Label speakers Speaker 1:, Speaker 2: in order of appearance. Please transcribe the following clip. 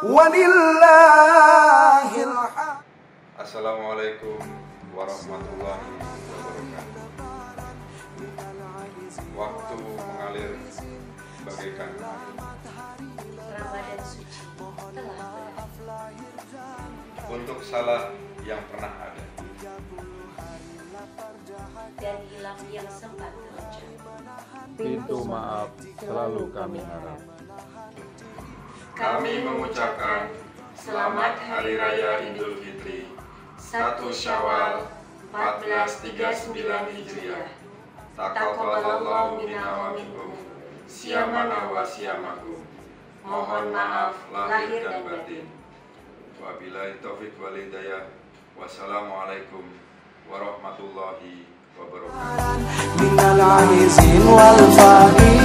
Speaker 1: walillahil hamd.
Speaker 2: Assalamualaikum warahmatullahi wabarakatuh. Waktu mengalir bagaikan air.
Speaker 3: Ramadan suci telah berakhir.
Speaker 2: Untuk salah yang pernah ada
Speaker 3: Dan hilang yang sempat terucap.
Speaker 4: Pintu maaf selalu kami harap.
Speaker 2: kami mengucapkan Selamat Hari Raya Idul Fitri 1 Syawal 1439 Hijriah. Taqabbalallahu minna wa minkum, siyamana wa siyamakum. Mohon maaf lahir dan batin. Wabillahi taufik wal hidayah. Wassalamualaikum warahmatullahi wabarakatuh.
Speaker 1: Minal aizin wal fa'in